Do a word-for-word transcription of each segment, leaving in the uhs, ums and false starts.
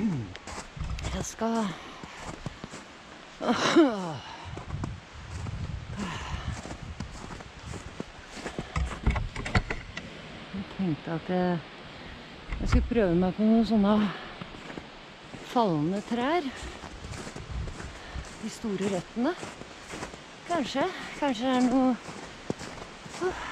Jeg skal... Jeg tenkte at jeg, jeg skulle prøve meg på noen sånne fallende trær. De store røttene. Kanskje, kanskje det er noe... Uh.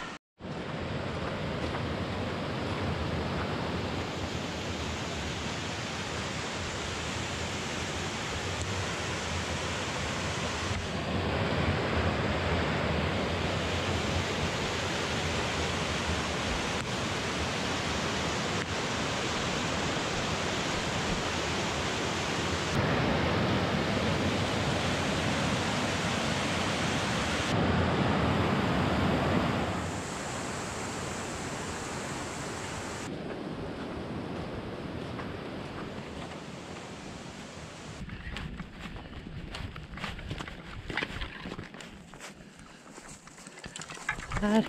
Her.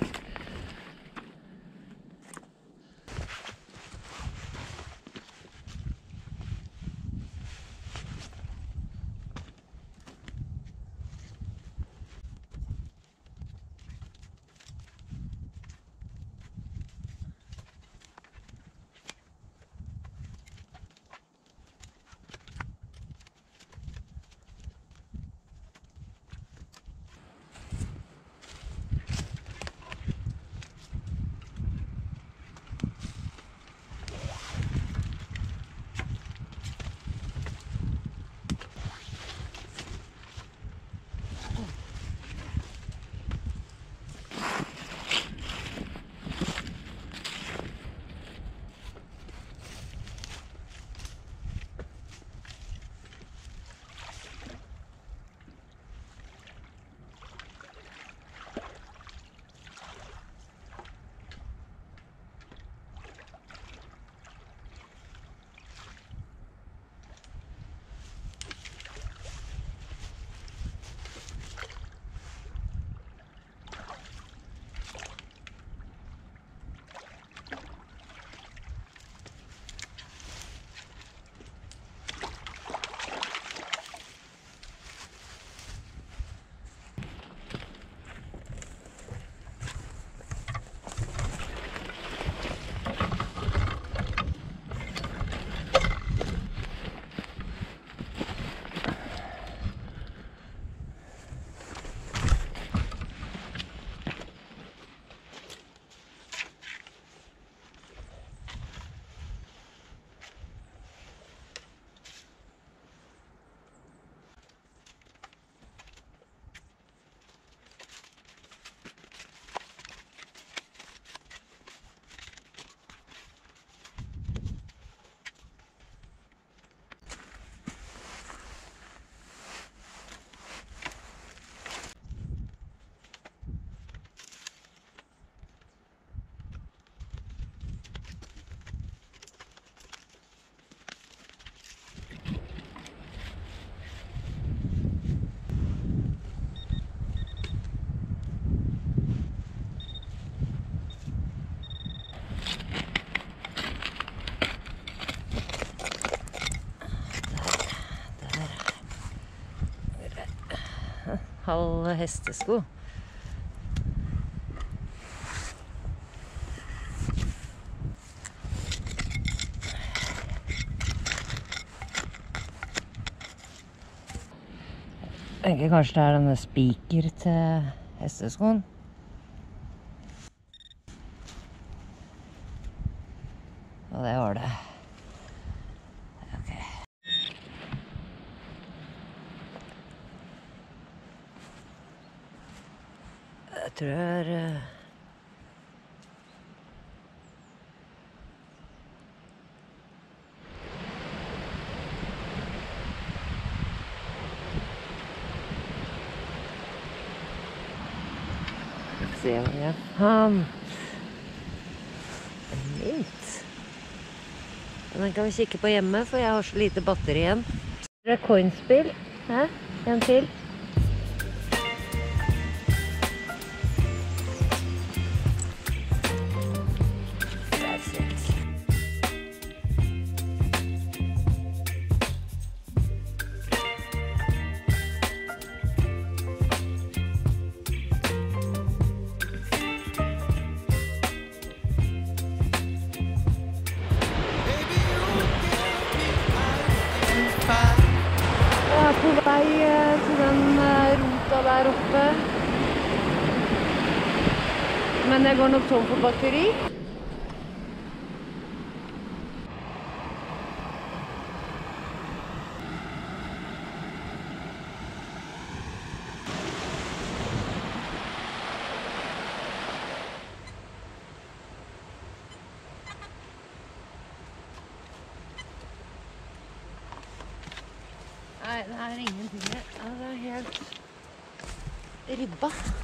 Halv hestesko. Jeg tenker kanskje det er denne spiker til hesteskoen. Og det var det. Jeg tror det er... Se om jeg fant en mynt. Den kan vi kikke på hjemme, for jeg har så lite batteri igjen. Det er coinspill. Hæ? En til. der oppe. Men jeg går nok tom for batteri. Nei, det er ingenting her. Ja, det er helt ribba.